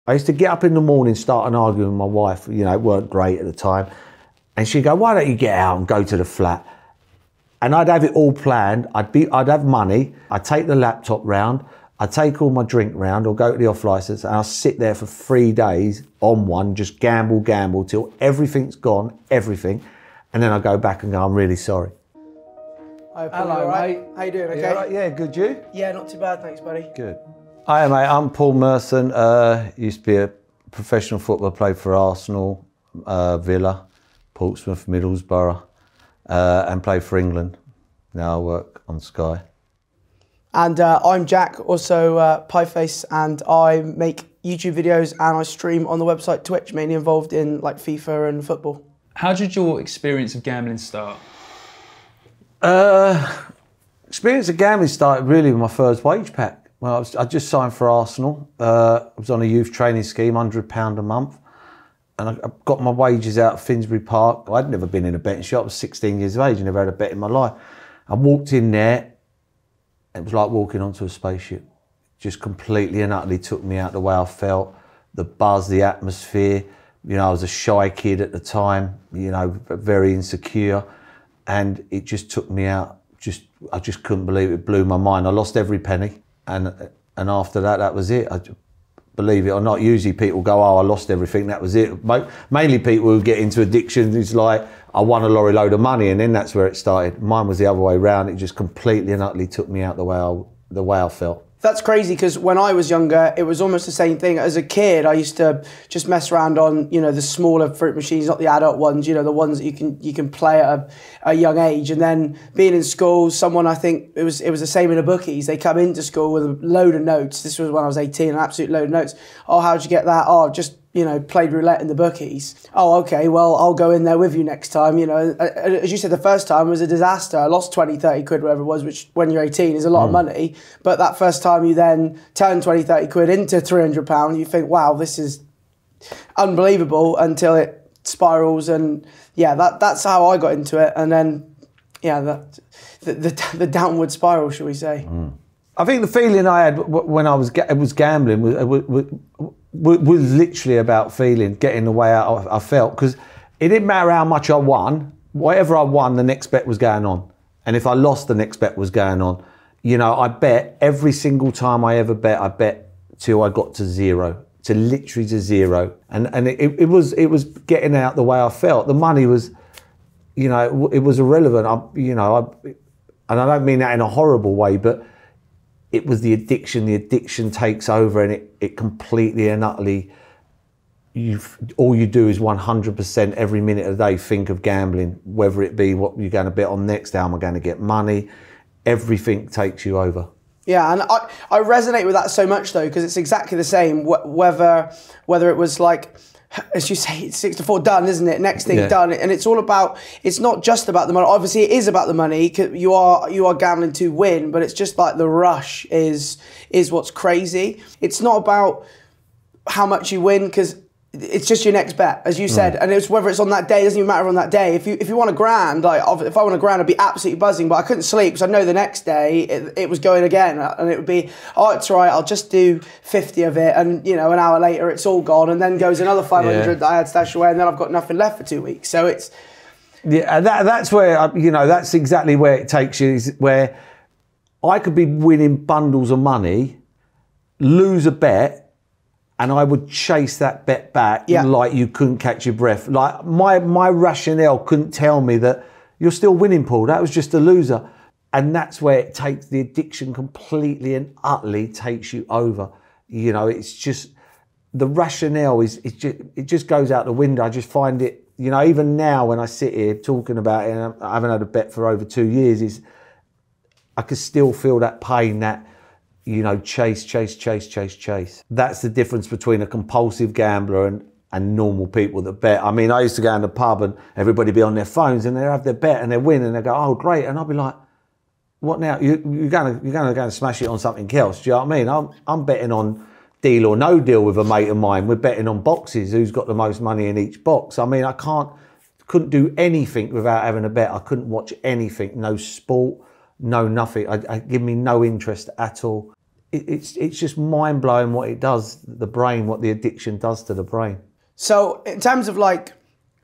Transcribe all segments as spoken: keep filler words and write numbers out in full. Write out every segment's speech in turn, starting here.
I used to get up in the morning, start an argument with my wife. You know, it weren't great at the time. And she'd go, why don't you get out and go to the flat? And I'd have it all planned. I'd be, I'd have money. I'd take the laptop round. I'd take all my drink round or go to the off licence, and I'll sit there for three days on one, just gamble, gamble till everything's gone, everything. And then I go back and go, I'm really sorry. Hi, Paul. Hello, right? mate. How you doing, okay? Right? Yeah, good, you? Yeah, not too bad, thanks, buddy. Good. Hi, mate, I'm Paul Merson. Uh, used to be a professional footballer, played for Arsenal, uh, Villa, Portsmouth, Middlesbrough, uh, and played for England. Now I work on Sky. And uh, I'm Jack, also uh, Pieface, and I make YouTube videos and I stream on the website Twitch, mainly involved in like FIFA and football. How did your experience of gambling start? Uh, experience of gambling started really with my first wage pack. Well, I, was, I just signed for Arsenal. Uh, I was on a youth training scheme, one hundred pounds a month. And I, I got my wages out of Finsbury Park. I'd never been in a betting shop. I was sixteen years of age and never had a bet in my life. I walked in there. It was like walking onto a spaceship. Just completely and utterly took me out the way I felt. The buzz, the atmosphere. You know, I was a shy kid at the time, you know, very insecure. And it just took me out. Just, I just couldn't believe it. It blew my mind. I lost every penny. And and after that, that was it. I, believe it or not, usually people go, oh, I lost everything, that was it. Mainly people who get into addiction, it's like, I won a lorry load of money, and then that's where it started. Mine was the other way around. It just completely and utterly took me out the way I, the way I felt. That's crazy, because when I was younger, it was almost the same thing. As a kid, I used to just mess around on, you know, the smaller fruit machines, not the adult ones, you know, the ones that you can you can play at a, a young age. And then being in school, someone, I think it was it was the same in the bookies. They come into school with a load of notes. This was when I was eighteen, an absolute load of notes. Oh, how'd you get that? Oh, just, you know, played roulette in the bookies. Oh, okay, well, I'll go in there with you next time. You know, as you said, the first time was a disaster. I lost twenty, thirty quid, whatever it was, which when you're eighteen is a lot mm. of money. But that first time you then turn twenty, thirty quid into three hundred pounds, you think, wow, this is unbelievable, until it spirals. And yeah, that that's how I got into it. And then, yeah, that, the, the, the downward spiral, shall we say. Mm. I think the feeling I had when I was, was gambling was, was, was literally about feeling, getting the way out I felt, because it didn't matter how much I won. Whatever I won, the next bet was going on. And if I lost, the next bet was going on. You know, I bet every single time I ever bet, I bet till I got to zero, to literally to zero. And and it, it was it was getting out the way I felt. The money was, you know, it, it was irrelevant. I, you know, I, and I don't mean that in a horrible way, but it was the addiction. The addiction takes over, and it, it completely and utterly, you've, all you do is one hundred percent every minute of the day think of gambling, whether it be what you're going to bet on next, how am I going to get money. Everything takes you over. Yeah, and I, I resonate with that so much, though, because it's exactly the same, wh whether whether it was like, as you say, it's six to four done, isn't it? Next thing yeah. done. And it's all about, it's not just about the money. Obviously, it is about the money, 'cause you are you are gambling to win, but it's just like the rush is, is what's crazy. It's not about how much you win, because it's just your next bet, as you said, mm. and it's whether it's on that day. It doesn't even matter on that day. If you if you want a grand, like if I want a grand, I'd be absolutely buzzing. But I couldn't sleep because I know the next day it, it was going again, and it would be, oh, it's all right, I'll just do fifty of it, and you know, an hour later it's all gone, and then goes another five hundred yeah. that I had stashed away, and then I've got nothing left for two weeks. So it's yeah, that that's where you know that's exactly where it takes you. Is where I could be winning bundles of money, lose a bet, and I would chase that bet back yeah. like you couldn't catch your breath. Like my my rationale couldn't tell me that you're still winning, Paul. That was just a loser. And that's where it takes, the addiction completely and utterly takes you over. You know, it's just, the rationale is, it just, it just goes out the window. I just find it, you know, even now when I sit here talking about it, and I haven't had a bet for over two years, is I can still feel that pain, that, you know, chase, chase, chase, chase, chase. That's the difference between a compulsive gambler and, and normal people that bet. I mean, I used to go in the pub and everybody be on their phones and they have their bet and they win and they go, oh, great. And I'll be like, what now? You, you're going to you're going to go and smash it on something else. Do you know what I mean? I'm, I'm betting on deal or no deal with a mate of mine. We're betting on boxes, who's got the most money in each box. I mean, I can't, couldn't do anything without having a bet. I couldn't watch anything, no sport, no nothing. I, I give me no interest at all. it, it's it's just mind blowing what it does, the brain, what the addiction does to the brain. So in terms of like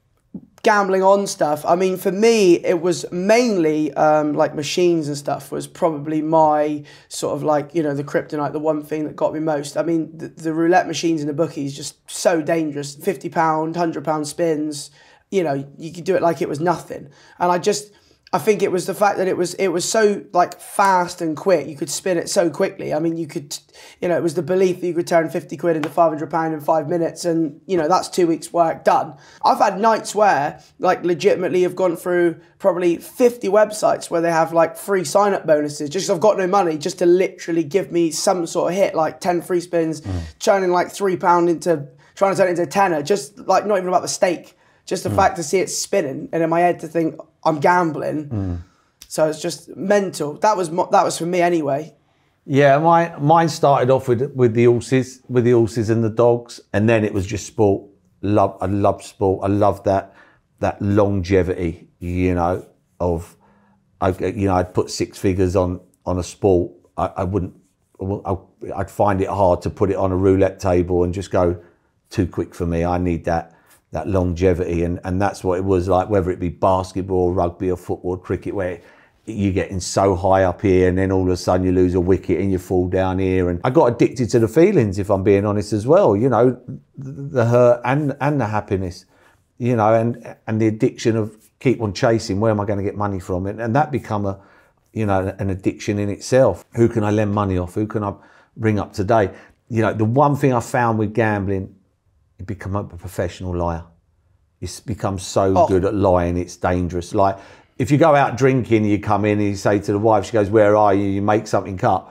gambling on stuff, I mean, for me, it was mainly um, like machines and stuff was probably my sort of like, you know, the kryptonite, the one thing that got me most. I mean, the, the roulette machines and the bookies, just so dangerous. fifty pound, one hundred pound spins, you know, you could do it like it was nothing. And I just, I think it was the fact that it was it was so like fast and quick. You could spin it so quickly. I mean, you could, you know, it was the belief that you could turn fifty quid into five hundred pound in five minutes, and you know that's two weeks' work done. I've had nights where, like, legitimately, have gone through probably fifty websites where they have like free sign up bonuses just 'cause I've got no money, just to literally give me some sort of hit, like ten free spins, mm. turning like three pound into trying to turn it into a tenner, just like not even about the stake. Just the mm. fact to see it spinning, and in my head to think I'm gambling. Mm. So it's just mental. That was that was for me anyway. Yeah, my mine started off with with the horses, with the horses and the dogs, and then it was just sport. Love, I loved sport. I loved that that longevity. You know, of I, you know, I'd put six figures on on a sport. I, I wouldn't. I, I'd find it hard to put it on a roulette table and just go too quick for me. I need that. that longevity, and, and that's what it was like, whether it be basketball, rugby or football, or cricket, where you're getting so high up here and then all of a sudden you lose a wicket and you fall down here. And I got addicted to the feelings, if I'm being honest as well, you know, the hurt and, and the happiness, you know, and, and the addiction of keep on chasing, where am I going to get money from? And, and that become a, you know, an addiction in itself. Who can I lend money off? Who can I bring up today? You know, the one thing I found with gambling, you become a professional liar. You become so oh. good at lying, it's dangerous. Like, if you go out drinking, you come in and you say to the wife, she goes, where are you? You make something up.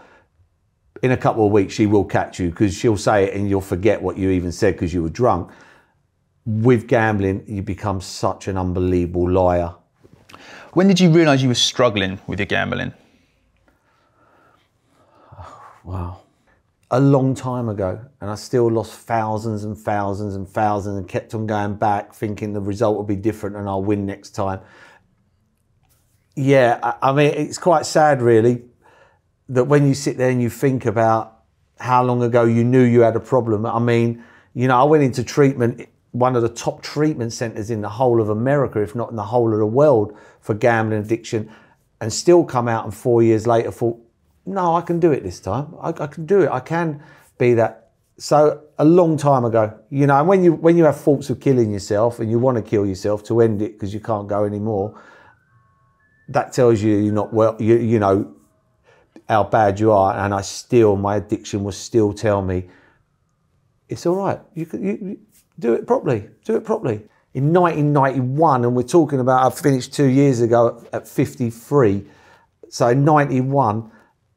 In a couple of weeks, she will catch you, because she'll say it and you'll forget what you even said because you were drunk. With gambling, you become such an unbelievable liar. When did you realise you were struggling with your gambling? Oh, wow. A long time ago, and I still lost thousands and thousands and thousands and kept on going back thinking the result will be different and I'll win next time. Yeah, I, I mean, it's quite sad really that when you sit there and you think about how long ago you knew you had a problem. I mean, you know, I went into treatment, one of the top treatment centres in the whole of America, if not in the whole of the world, for gambling addiction, and still come out and four years later thought, no, I can do it this time. I, I can do it. I can be that. So a long time ago, you know, and when you when you have thoughts of killing yourself and you want to kill yourself to end it because you can't go anymore, that tells you you're not well. You you know how bad you are. And I still, my addiction will still tell me, it's all right. You can you, you do it properly. Do it properly. In nineteen ninety-one, and we're talking about, I finished two years ago at, at fifty-three. So in ninety-one.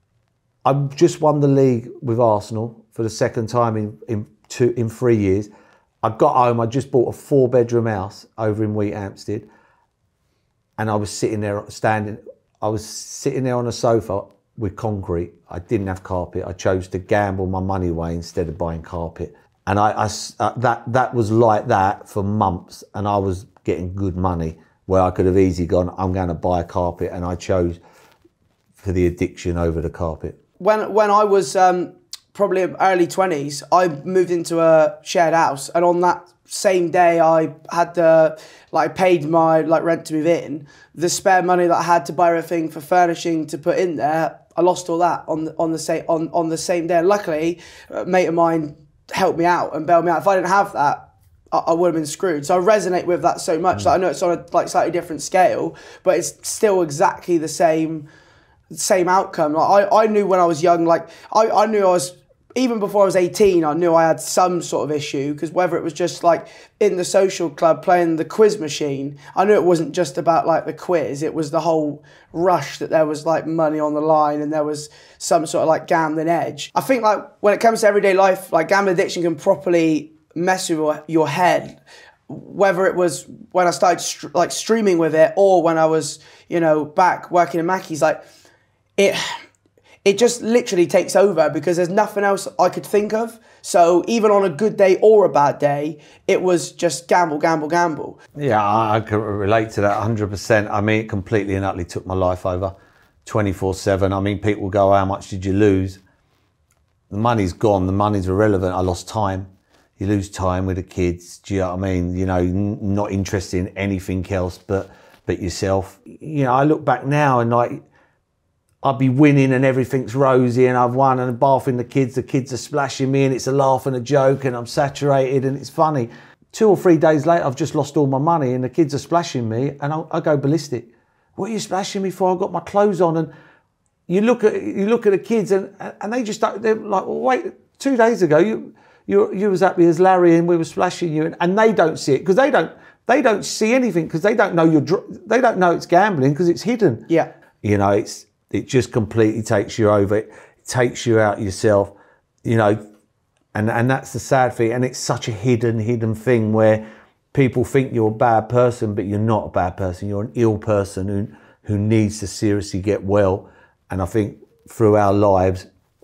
I just won the league with Arsenal for the second time in, in two in three years. I got home, I just bought a four bedroom house over in Wheat Hampstead, and I was sitting there standing, I was sitting there on a sofa with concrete. I didn't have carpet. I chose to gamble my money away instead of buying carpet. And I, I uh, that that was like that for months, and I was getting good money where I could have easily gone, I'm going to buy a carpet, and I chose for the addiction over the carpet. When when I was um, probably early twenties, I moved into a shared house, and on that same day, I had the like paid my like rent to move in. The spare money that I had to buy everything for furnishing to put in there, I lost all that on the, on the same on on the same day. And luckily, a mate of mine helped me out and bailed me out. If I didn't have that, I, I would have been screwed. So I resonate with that so much. Mm. Like, I know it's on a like slightly different scale, but it's still exactly the same. Same outcome. Like, I, I knew when I was young, like I, I knew I was, even before I was eighteen, I knew I had some sort of issue, because whether it was just like in the social club playing the quiz machine, I knew it wasn't just about like the quiz, it was the whole rush that there was like money on the line and there was some sort of like gambling edge. I think like when it comes to everyday life, like gambling addiction can properly mess with your, your head. Whether it was when I started st- like streaming with it, or when I was, you know, back working in Mackey's, like, It it just literally takes over, because there's nothing else I could think of. So even on a good day or a bad day, it was just gamble, gamble, gamble. Yeah, I, I can relate to that one hundred percent. I mean, it completely and utterly took my life over twenty-four seven. I mean, people go, how much did you lose? The money's gone, the money's irrelevant. I lost time. You lose time with the kids, do you know what I mean? You know, n- not interested in anything else but, but yourself. You know, I look back now and like, I'd be winning and everything's rosy and I've won and I'm bathing the kids, the kids are splashing me and it's a laugh and a joke and I'm saturated and it's funny. Two or three days later, I've just lost all my money and the kids are splashing me and I, I go ballistic. What are you splashing me for? I've got my clothes on. And you look at you look at the kids and and they just, they're like, well, wait, two days ago, you you you was happy as Larry and we were splashing you. And, and they don't see it because they don't, they don't see anything because they don't know you're, they don't know it's gambling because it's hidden. Yeah. You know, it's, it just completely takes you over. It takes you out yourself, you know, and, and that's the sad thing. And it's such a hidden, hidden thing where people think you're a bad person, but you're not a bad person. You're an ill person who, who needs to seriously get well. And I think through our lives,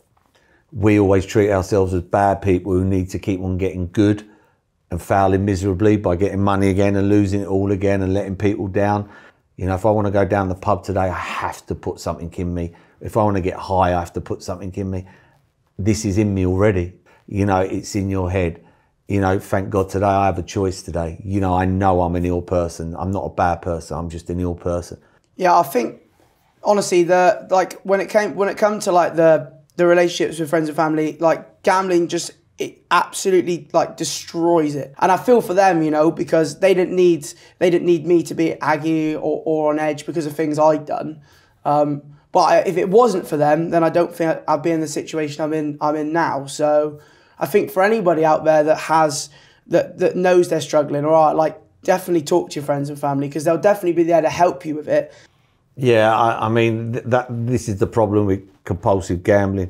we always treat ourselves as bad people who need to keep on getting good and failing miserably by getting money again and losing it all again and letting people down. You know, if I want to go down the pub today, I have to put something in me. If I want to get high, I have to put something in me. This is in me already. You know, it's in your head. You know, thank God today I have a choice today. You know, I know I'm an ill person. I'm not a bad person. I'm just an ill person. Yeah, I think, honestly, the like when it came when it come to like the the relationships with friends and family, like gambling just, it absolutely like destroys it. And I feel for them, you know, because they didn't need they didn't need me to be aggy or, or on edge because of things I'd done. Um, but I, if it wasn't for them, then I don't think I'd be in the situation I'm in I'm in now. So I think for anybody out there that has that that knows they're struggling, all right, like definitely talk to your friends and family because they'll definitely be there to help you with it. Yeah, I, I mean th- that this is the problem with compulsive gambling.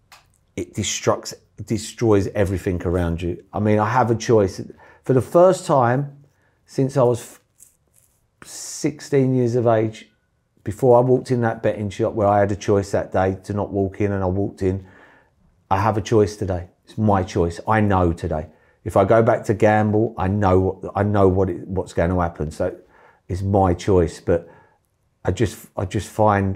It destructs. destroys everything around you. I mean, I have a choice. For the first time since I was sixteen years of age, before I walked in that betting shop where I had a choice that day to not walk in and I walked in, I have a choice today. It's my choice. I know today. If I go back to gamble, I know I know what it, what's going to happen. So it's my choice. But I just I just find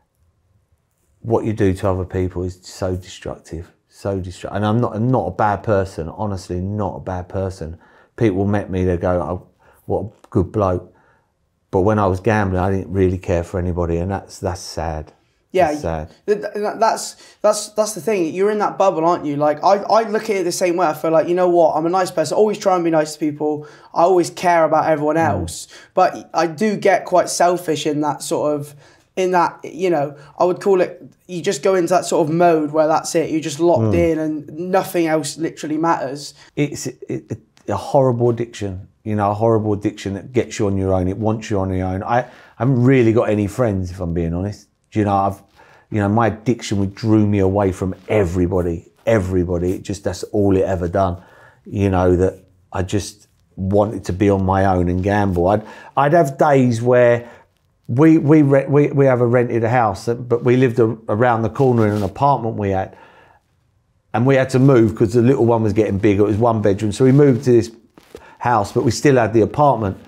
what you do to other people is so destructive. So destructive. And I'm not, I'm not a bad person, honestly, not a bad person. People met me, they go, oh, what a good bloke. But when I was gambling, I didn't really care for anybody, and that's that's sad. Yeah, that's sad. That's that's that's the thing. You're in that bubble, aren't you? Like I, I look at it the same way. I feel like, you know what? I'm a nice person. I always try and be nice to people. I always care about everyone else. Mm. But I do get quite selfish in that sort of, in that, you know, I would call it, you just go into that sort of mode where that's it. You're just locked mm. in and nothing else literally matters. It's it, it, a horrible addiction, you know, a horrible addiction that gets you on your own. It wants you on your own. I, I haven't really got any friends, if I'm being honest. Do you know, I've, you know, my addiction drew me away from everybody, everybody. It just, that's all it ever done. You know, that I just wanted to be on my own and gamble. I'd, I'd have days where We we re- we we have a rented a house, but we lived a, around the corner in an apartment we had, and we had to move because the little one was getting bigger. It was one bedroom, so we moved to this house, but we still had the apartment.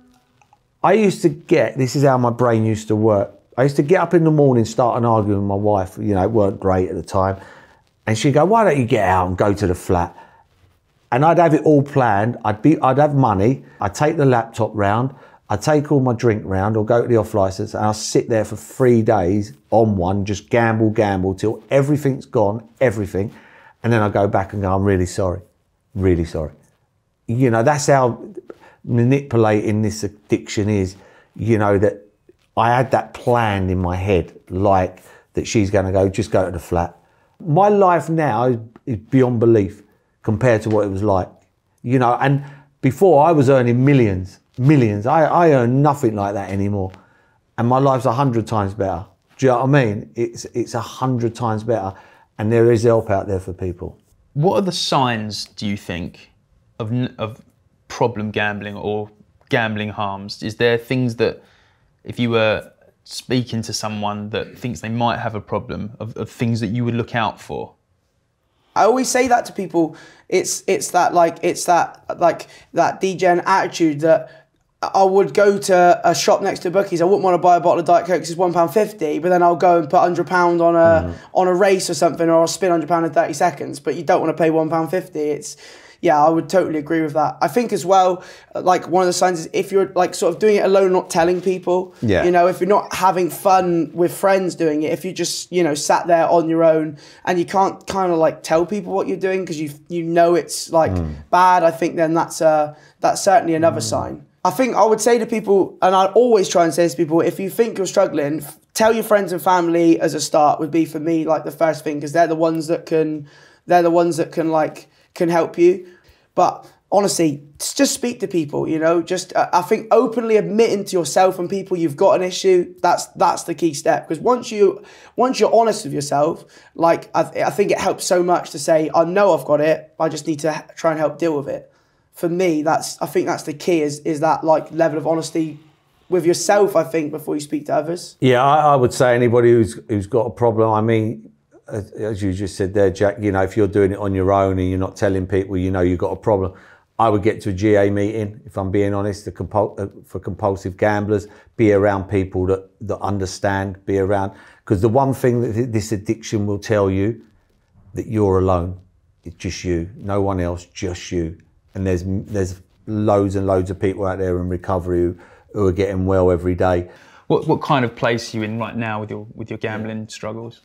I used to get, this is how my brain used to work. I used to get up in the morning, start an argument with my wife. You know, it weren't great at the time, and she'd go, "Why don't you get out and go to the flat?" And I'd have it all planned. I'd be, I'd have money. I'd take the laptop round. I'd take all my drink round or go to the off license and I'll sit there for three days on one, just gamble, gamble till everything's gone, everything. And then I go back and go, "I'm really sorry, really sorry." You know, that's how manipulating this addiction is, you know, that I had that planned in my head, like that she's going to go, just go to the flat. My life now is, is beyond belief compared to what it was like, you know, and before I was earning millions. Millions. I, I earn nothing like that anymore. And my life's a hundred times better. Do you know what I mean? It's it's a hundred times better. And there is help out there for people. What are the signs, do you think, of of problem gambling or gambling harms? Is there things that, if you were speaking to someone that thinks they might have a problem, of, of things that you would look out for? I always say that to people. It's it's that like it's that like that degen attitude that I would go to a shop next to bookies. I wouldn't want to buy a bottle of Diet Coke because it's one pound fifty, but then I'll go and put one hundred pounds on a mm. on a race or something, or I'll spin one hundred pounds in thirty seconds, but you don't want to pay one pound fifty. It's, yeah, I would totally agree with that. I think as well, like one of the signs is if you're like sort of doing it alone, not telling people, yeah. you know, if you're not having fun with friends doing it, if you just, you know, sat there on your own and you can't kind of like tell people what you're doing because you you know it's like mm. bad, I think then that's, uh, that's certainly another mm. sign. I think I would say to people, and I always try and say to people, if you think you're struggling, tell your friends and family as a start would be for me like the first thing, because they're the ones that can, they're the ones that can like can help you. But honestly, just speak to people. You know, just uh, I think openly admitting to yourself and people you've got an issue. That's that's the key step, because once you once you're honest with yourself, like I, th I think it helps so much to say, I know I've got it. I just need to try and help deal with it. For me, that's I think that's the key is is that like level of honesty with yourself, I think, before you speak to others. Yeah, I, I would say anybody who's who's got a problem. I mean, as, as you just said there, Jack, you know, if you're doing it on your own and you're not telling people, you know, you've got a problem. I would get to a G A meeting, if I'm being honest, the compul uh, for compulsive gamblers, be around people that, that understand, be around, because the one thing that this addiction will tell you, that you're alone. It's just you, no one else, just you. And there's there's loads and loads of people out there in recovery who, who are getting well every day. What what kind of place are you in right now with your with your gambling yeah. struggles?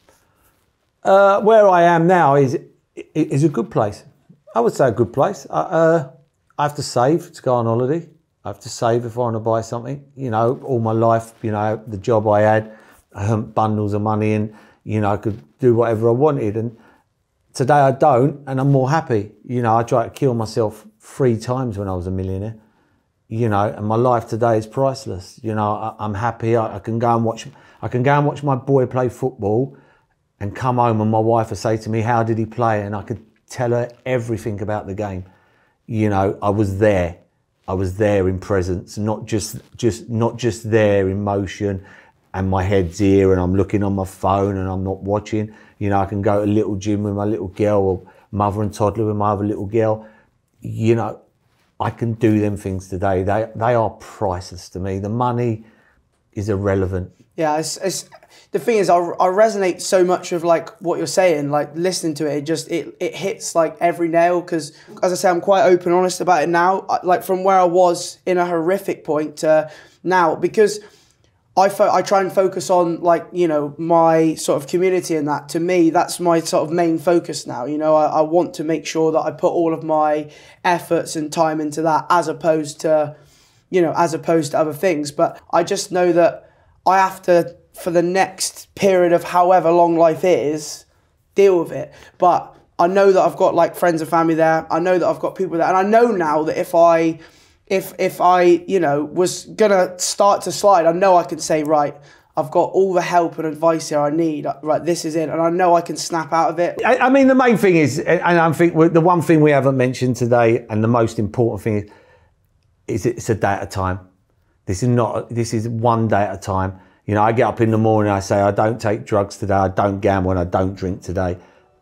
Uh, where I am now is is a good place. I would say a good place. I, uh, I have to save to go on holiday. I have to save if I want to buy something. You know, all my life, you know, the job I had, I earned bundles of money, and you know, I could do whatever I wanted. And today I don't, and I'm more happy. You know, I tried to kill myself three times when I was a millionaire, you know, and my life today is priceless. You know, I, I'm happy. I, I can go and watch, I can go and watch my boy play football and come home and my wife will say to me, how did he play? And I could tell her everything about the game. You know, I was there. I was there in presence, not just, just, not just there in motion and my head's here and I'm looking on my phone and I'm not watching. You know, I can go to a little gym with my little girl, or mother and toddler with my other little girl. You know, I can do them things today. They they are priceless to me. The money is irrelevant. Yeah, it's, it's the thing is, I, I resonate so much with like what you're saying. Like listening to it, it just it it hits like every nail. Because as I say, I'm quite open and honest about it now. Like from where I was in a horrific point to now, because I, fo I try and focus on like, you know, my sort of community, and that to me, that's my sort of main focus now. You know, I, I want to make sure that I put all of my efforts and time into that, as opposed to, you know, as opposed to other things. But I just know that I have to, for the next period of however long life is, deal with it. But I know that I've got like friends and family there. I know that I've got people there. And I know now that if I... If, if I, you know, was going to start to slide, I know I can say, right, I've got all the help and advice here I need. Right, this is it. And I know I can snap out of it. I, I mean, the main thing is, and I think the one thing we haven't mentioned today, and the most important thing is, is it's a day at a time. This is not, this is one day at a time. You know, I get up in the morning, I say, I don't take drugs today, I don't gamble, and I don't drink today.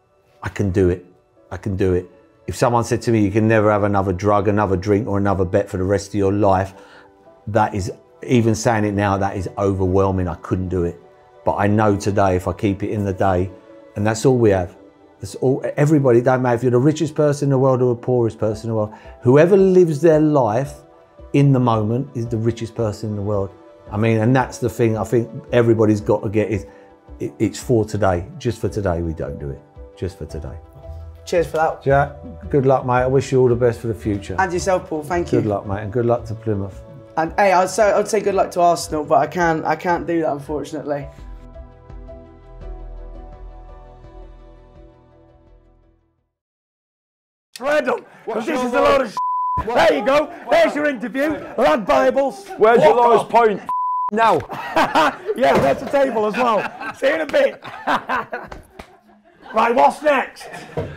I can do it. I can do it. If someone said to me, you can never have another drug, another drink, or another bet for the rest of your life, that is, even saying it now, that is overwhelming. I couldn't do it. But I know today, if I keep it in the day, and that's all we have. That's all, everybody, don't matter if you're the richest person in the world or the poorest person in the world, whoever lives their life in the moment is the richest person in the world. I mean, and that's the thing I think everybody's got to get is, it, it's for today. Just for today, we don't do it. Just for today. Cheers for that. Jack, good luck, mate. I wish you all the best for the future. And yourself, Paul. Thank you. Good luck, mate, and good luck to Plymouth. And hey, I'd say I'd say good luck to Arsenal, but I can't I can't do that, unfortunately. Shred them, because this is a load of shit. There you go. There's your interview. Lad Bibles. Where's Walk your lowest off. point? Now. Yeah, there's a table as well. See you in a bit. Right, what's next?